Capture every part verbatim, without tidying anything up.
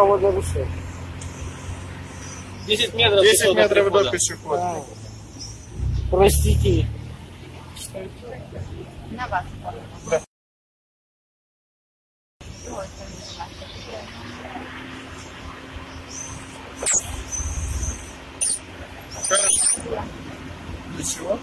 пешеходный русел. десять метров, десять метров до пешехода. А. Простите. На вас. Да. Для чего?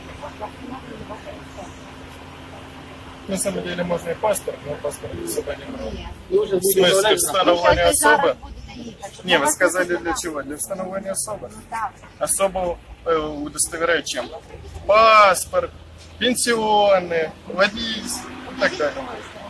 На самом деле можно и паспорт, но паспорт с собой не брал. В смысле, установление особо? Не, вы сказали для чего? Для установления особо. Особо э, удостоверяют чем? Паспорт, пенсионные, водительство и так далее.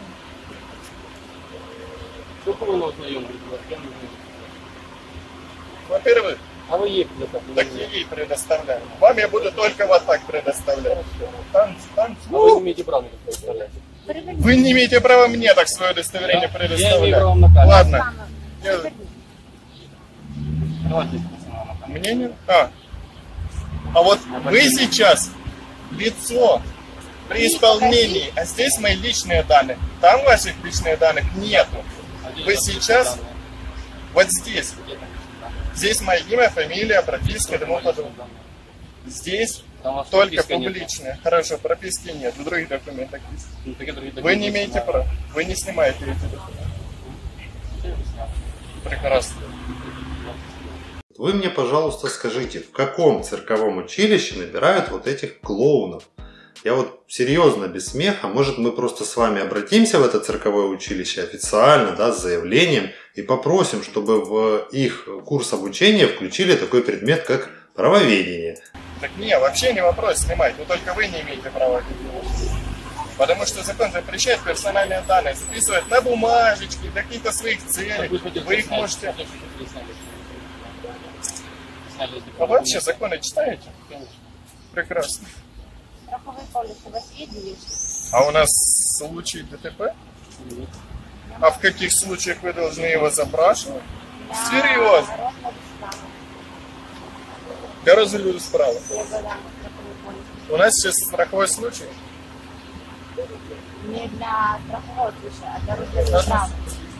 Во-первых, а вы ей предоставляете? так я ей предоставляю. Вам я буду только вот так предоставлять. Танц, танц. А вы не имеете права мне предоставлять? Вы не имеете права мне так свое удостоверение Да? предоставлять. Я имею право на камеру. Ладно. Я... Давайте. Мне не... А. а вот вы сейчас лицо при исполнении, а здесь мои личные данные. Там ваших личных данных нету. Вы сейчас вот здесь. Здесь мое имя, фамилия, прописка и тому подобное. Здесь только публичные. Нет. Хорошо, прописки нет, в других документах есть. Ну, документы вы не имеете права. Вы не снимаете эти документы. Прекрасно. Вы мне, пожалуйста, скажите, в каком цирковом училище набирают вот этих клоунов? Я вот серьезно, без смеха, может мы просто с вами обратимся в это цирковое училище официально, да, с заявлением и попросим, чтобы в их курс обучения включили такой предмет, как правоведение. Так не, вообще не вопрос снимать, но только вы не имеете права. Потому что закон запрещает персональные данные записывать на бумажечки, для каких-то своих целей. Вы их можете... А вы вообще законы читаете? Прекрасно. Страховой полис у вас есть? А у нас случай ДТП? А в каких случаях вы должны его запрашивать? Да, серьезно? Для розгляду справа. У нас сейчас страховой случай. Не для страхового случая, а для розгляду справа.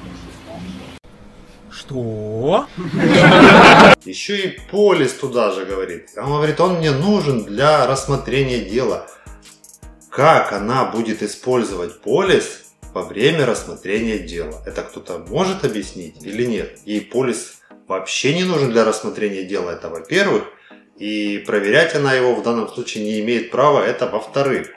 Что? Еще и полис туда же говорит. Он говорит, он мне нужен для рассмотрения дела. Как она будет использовать полис во время рассмотрения дела? Это кто-то может объяснить или нет? Ей полис вообще не нужен для рассмотрения дела, это во-первых. И проверять она его в данном случае не имеет права, это во-вторых.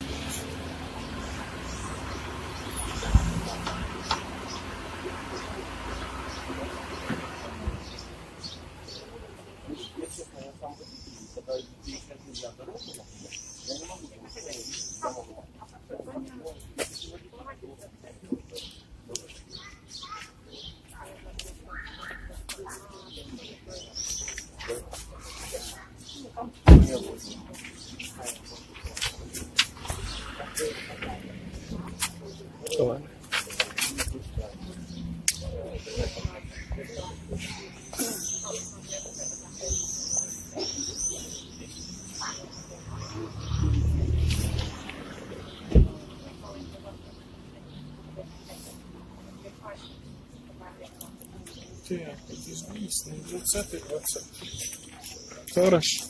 Так, здесь двадцатый, двадцатый. Хорошо.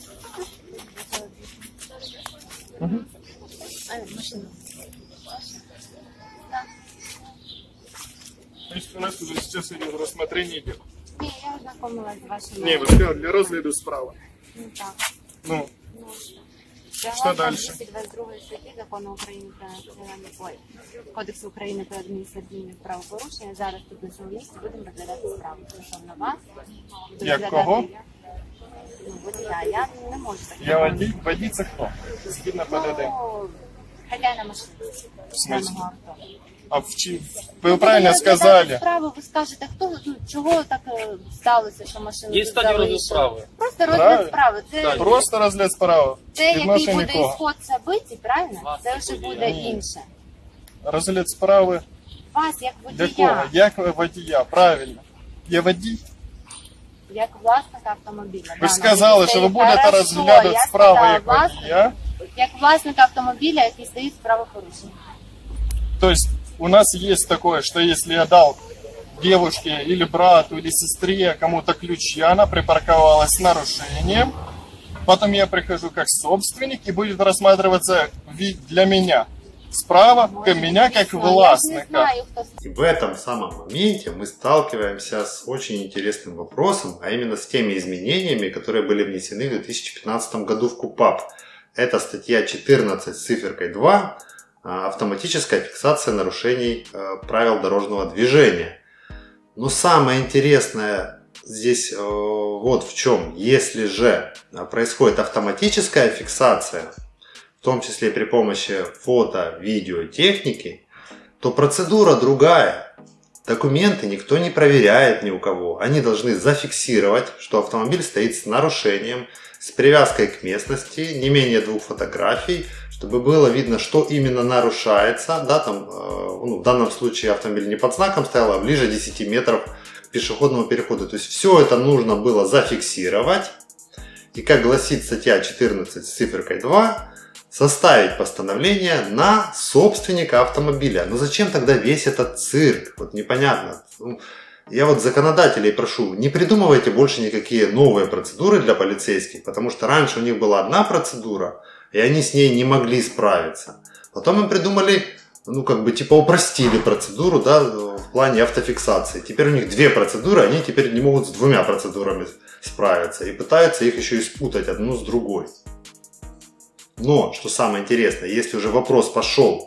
Угу. То есть у нас уже сейчас идет рассмотрение дела. Не, я ознакомилась с вашим... Не, вы сказали, для розгляду справа. Ну так. Ну, Ну, що далі? двадцять другої статті Закону України про національний поліс. Кодексу України про адміністративні правопорушення. Зараз тут на цьому місці будемо розглядати справу. Стосовно вас. Як кого? Ну, водія. Я не можу так. Я водій, водій це хто? Згідно ПДД. Ну, хазяїна машини. В смысле? Даного авто. А в чи... Ви правильно сказали. Справу, ви скажете, хто, ну, чого так е, сталося, що машину Є стадія розгляду справи. Просто Правильно. розгляд справи. Це, Просто розгляд справи. це який Відносно буде нікого. ісход событий, правильно? Це вже буде інше. Розгляд справи Вас, як для кого? водія, Як водія, правильно. Я водій. як власника автомобіля. Ви да, сказали, на що ви який будете стоїть. розглядати Хорошо, справу я як сказала, водія. Як власник автомобіля, який стоїть з правопорушенням. То есть у нас есть такое, что если я дал девушке или брату или сестре кому-то ключи, она припарковалась с нарушением. Потом я прихожу как собственник и будет рассматриваться вид для меня. Справа к меня как властника. И в этом самом моменте мы сталкиваемся с очень интересным вопросом, а именно с теми изменениями, которые были внесены в две тысячи пятнадцатом году в КУПАП. Это статья четырнадцать с циферкой два, автоматическая фиксация нарушений правил дорожного движения. Но самое интересное здесь вот в чем. Если же происходит автоматическая фиксация, в том числе при помощи фото, видео, техники, то процедура другая. Документы никто не проверяет ни у кого. Они должны зафиксировать, что автомобиль стоит с нарушением, с привязкой к местности, не менее двух фотографий, чтобы было видно, что именно нарушается. Да, там, ну, в данном случае автомобиль не под знаком стоял, а ближе десяти метров к пешеходному переходу. То есть все это нужно было зафиксировать. И как гласит статья четырнадцать с циферкой два, составить постановление на собственника автомобиля. Но зачем тогда весь этот цирк? Вот непонятно. Я вот законодателей прошу, не придумывайте больше никакие новые процедуры для полицейских, потому что раньше у них была одна процедура, и они с ней не могли справиться. Потом им придумали, ну как бы типа упростили процедуру, да, в плане автофиксации. Теперь у них две процедуры, они теперь не могут с двумя процедурами справиться и пытаются их еще и спутать одну с другой. Но, что самое интересное, если уже вопрос пошел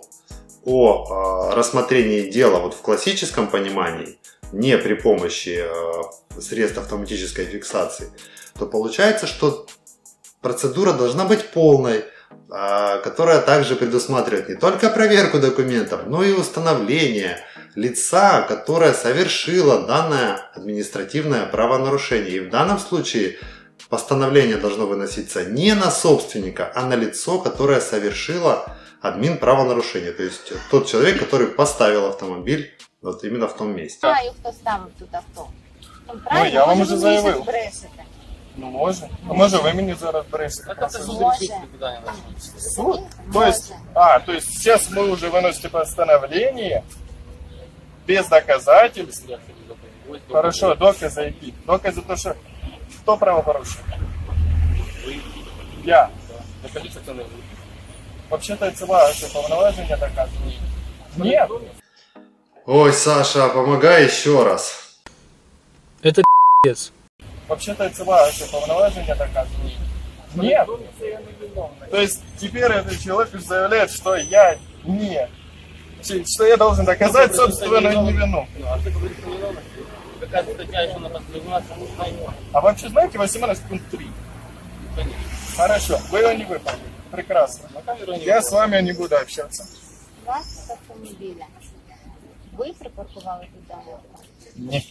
о э, рассмотрении дела вот в классическом понимании, не при помощи э, средств автоматической фиксации, то получается, что процедура должна быть полной, э, которая также предусматривает не только проверку документов, но и установление лица, которое совершило данное административное правонарушение. И в данном случае постановление должно выноситься не на собственника, а на лицо, которое совершило админ правонарушение. То есть тот человек, который поставил автомобиль вот именно в том месте. Знаю, хто ставив тут авто. Ну, я вам уже заявив. Брешете. Ну, може. А може ви мені зараз брешете? Это же Може. никуда не начнется. Суд? То есть, а, то есть сейчас мы уже выносите постановление без доказательств. Хорошо, доказы які? Докази то, що хто правопорушив? Вы, Я. да, полиция цены. Вообще-то це ваше повноваження доказує. Нет. Ой, Саша, помогай еще раз. Это пи***ц. Вообще-то це ваше повноваження доказує. Нет. То есть теперь этот человек заявляет, что я не, что я должен доказать собственную невину. Ну, а ты говоришь о невиновности? Какая статья еще на подразумевается? А вообще знаете восемнадцать пункт три? Конечно. Хорошо, вы его не выполнили. Прекрасно. На камеру не Я с вами не буду общаться. Власник автомобіля. Ви припаркували тут даний автомобіль? Нет.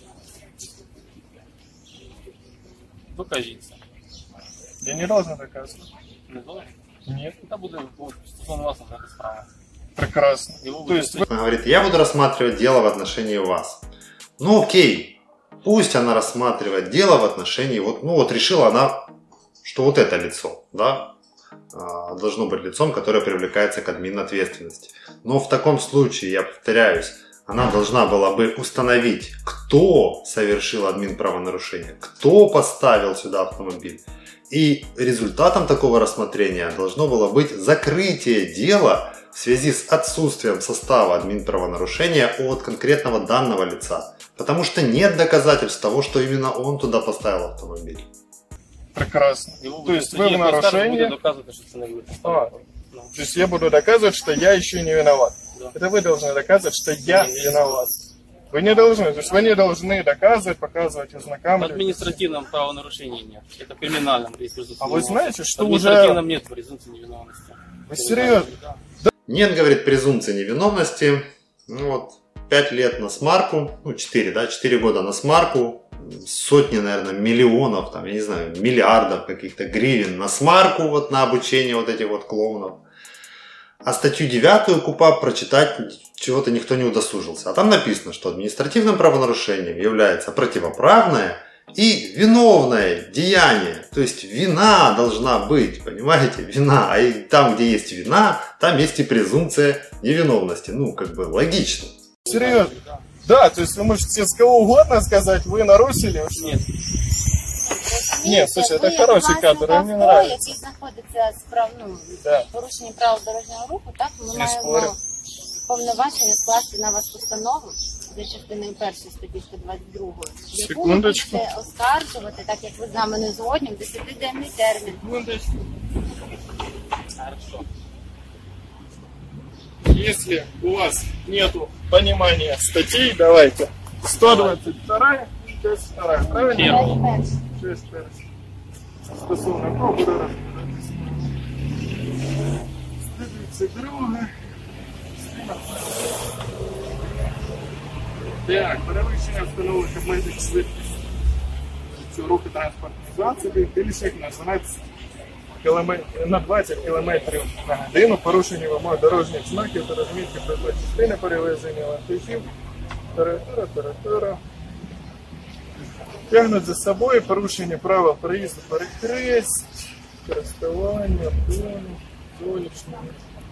Докажіться. Я не должен доказывать. Не должен? Нет. Это буде стосовно вас на справа. Прекрасно. И вы То есть вы... Она говорит, я буду рассматривать дело в отношении вас. Ну окей, пусть она рассматривает дело в отношении, вот, ну вот решила она, что вот это лицо, да, должно быть лицом, которое привлекается к админответственности. Но в таком случае, я повторяюсь, она должна была бы установить, кто совершил админправонарушение, кто поставил сюда автомобиль. И результатом такого рассмотрения должно было быть закрытие дела в связи с отсутствием состава админправонарушения от конкретного данного лица. Потому что нет доказательств того, что именно он туда поставил автомобиль. Прекрасно. И вы То есть вы в нарушении... доказывать, что цены вы А, то есть я буду доказывать, что я еще не виноват. Да. Это вы должны доказывать, что я виноват. Вы не должны, то есть вы не должны доказывать, показывать, В ознакомливать. административном правонарушении нет. Это в криминальном есть презумпция А вы невиновности. знаете, что В уже... административном нет презумпции невиновности. Вы серьезно? Да. Нет, говорит, презумпции невиновности. Ну вот, пять лет на смарку, ну четыре, да, четыре года на смарку, сотни, наверное, миллионов, там, я не знаю, миллиардов каких-то гривен на смарку, вот на обучение вот этих вот клоунов. А статью девятую КУПАП прочитать чего-то никто не удосужился. А там написано, что административным правонарушением является противоправное и виновное деяние. То есть вина должна быть, понимаете, вина. А и там, где есть вина, там есть и презумпция невиновности. Ну, как бы логично. Серьезно? Да, то есть вы можете с кого угодно сказать, вы нарушили. Нет. Ні, слушай, ви це як хороший власник кадр, мені авто, нравиться. який знаходиться з прав, ну, Да. порушення правил дорожнього руху, так, ми Не маємо спорю. повноваження скласти на вас постанову за частиною першої статті сто двадцять другої, яку ви Секундочку. будете оскаржувати, так як ви з нами не згодні, в десятиденний термін. Секундочку. Хорошо. Если у вас нету понимания статей, давайте. сто двадцать вторая, часть вторая, правильно? Первая. Перше. Часть перша. Стосовно кого буду розглядатися. сто двадцять друга. Так, перевищення встановлених обмежень швидкості цього руху транспортних засобів більше як на дванадцять кілометрів на двадцять кілометрів на годину, порушення вимог дорожніх знаків та розмітки предмет частини перевезення вантажів, територія, територія. Тягнуть за собою порушення правил проїзду перехрест, користування, тону, сонячного.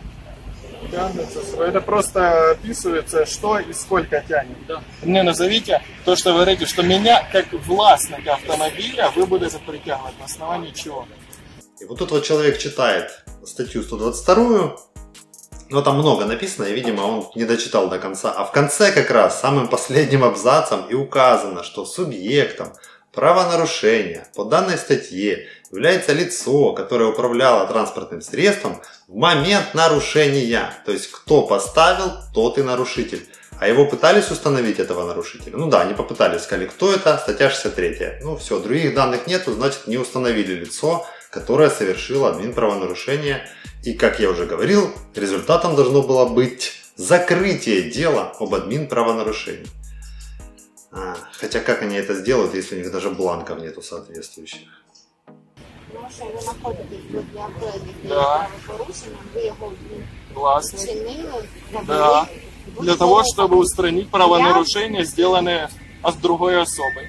Тянут за собой. Это просто описывается, что и сколько тянет. Да. Мне назовите то, что вы говорите, что меня, как властника автомобиля, вы будете притягивать на основании чего? И вот тут вот человек читает статью сто двадцать вторую, но там много написано, и, видимо, он не дочитал до конца. А в конце как раз, самым последним абзацем и указано, что субъектом правонарушения по данной статье является лицо, которое управляло транспортным средством в момент нарушения. То есть, кто поставил, тот и нарушитель. А его пытались установить, этого нарушителя? Ну да, они попытались, сказали, кто это, статья шестьдесят третья. Ну все, других данных нету, значит, не установили лицо, которое совершило админправонарушение. И, как я уже говорил, результатом должно было быть закрытие дела об админправонарушении. А, хотя как они это сделают, если у них даже бланков нету соответствующих? Тому що ви знаходитесь в авто, який Да. є правопорушенням, ви його Властник. вчинили, Да. завели. Для того, чтобы устранить правонарушение, сделанное от другой особой.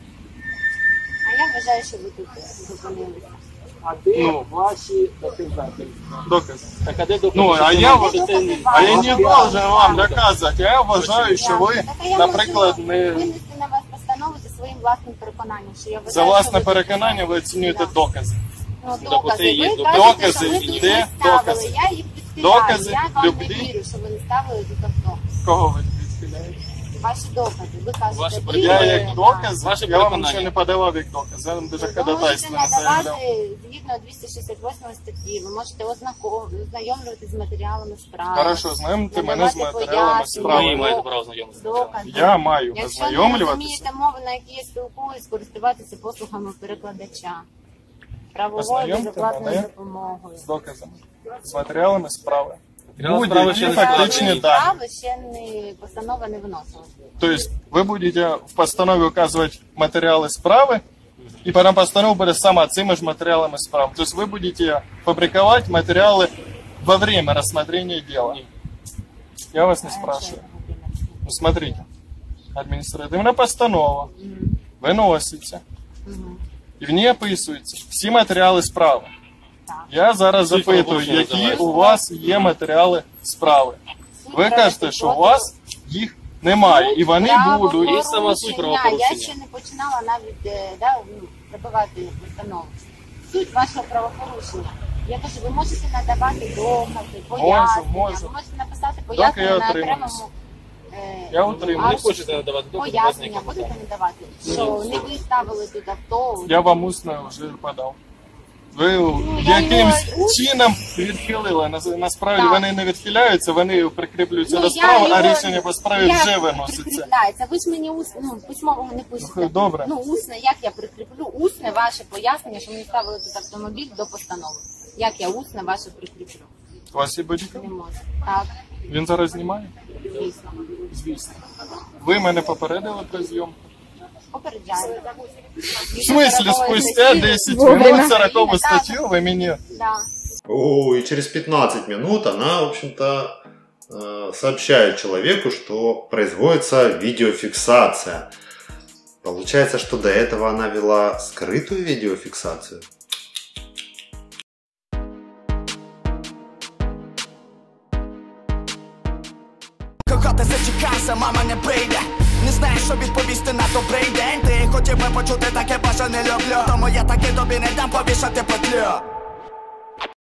А я вважаю, що ви тут зупинилися. А де Ну. ваші доказательства? Доказ. Так, а де докази? Ну, а що я ви вот- можете не- А я не А должен вам да. доказывать. Я вважаю, що ви, Так, а я наприклад, можу не винести на вас постанову за своїм власним переконанням, що я вважаю, за власне що ви переконання ви оцінюєте Да. докази. Ну, Так, докази. оце і є Ви докази. кажете, Докази, що ви тут де не ставили. докази? Я їх відхиляю. Докази Я вам любві. не вірю, що ви не ставили тут авто. Кого ви відхиляєте? Ваші докази. Ви кажете, Ваші ви, Я е, як доказ, Ваше я вам переконання. нічого не подавав як доказ. Я вам даже Ви можете ходатайство не заявляв. надавати згідно двісті шістдесят восьмої статті, ви можете ознако- ознайомлюватися з матеріалами справи. Хорошо, знайомте мене з надавати матеріалами пояснення, справи. Ви маєте право знайомитися. докази. Я маю Якщо не ознайомлюватися. розумієте мову, на якій я спілкуюсь, користуватися послугами перекладача. Правовою Ознайомте безоплатною мене допомогою. з доказами, з матеріалами справи. Матеріали справи ще Будь-які не фактичні складені. дані. Справи ще не постанова не виносила. То есть вы будете в постанове указывать материалы справы, и потом постанова будет сама цими ж материалами справы. То есть вы будете фабриковать материалы во время рассмотрения дела. Я вас не спрашиваю. Ну, смотрите, адміністративна постанова виноситься, і в ній описуються всі матеріали справи. Я зараз Суть запитую, правопорушення які називається. у вас є матеріали справи. Ви кажете, що у вас їх немає, і вони будуть. І сама суть правопорушення. Я ще не починала навіть е, да, ну, забивати постанову. Суть вашого правопорушення. Я кажу, ви можете надавати докази, пояснення, можу. ви можете написати я пояснення на отримуюсь. окремому е, Я Ви утримую. не аркуші. хочете надавати докази, Пояснення власне, будете надавати, що не ви ставили тут авто. Я вам усно вже подав. Ви Ну, я якимсь його усно- чином відхилили. Нас- Насправді Так. вони не відхиляються, вони прикріплюються Ну, до я справи, а його- рішення по справі як вже виноситься. прикріпляється? Ви ж мені усно, ну, письмового не пишете. Ну, добре. Ну, усне, як я прикріплю? Усне ваше пояснення, що мені ставили тут автомобіль до постанови. Як я усне ваше прикріплю? У вас є бодікам? Не можу. Так, Він зараз знімає? звісно. Звісно. Ви мене попередили про зйомку. Попереджаю. В смислі, спустя десять минут сорокову статтю ви мені... Да. О, и через пятнадцать минут она, в общем-то, э, сообщает человеку, что производится видеофиксация. Получается, что до этого она вела скрытую видеофиксацию. Как хати зачекайся, мама не прийде. Не знаєш, що відповісти на добрий день. Ти хотів би почути таке, боже не люблю. Тому я таки тобі не дам повішати петлю.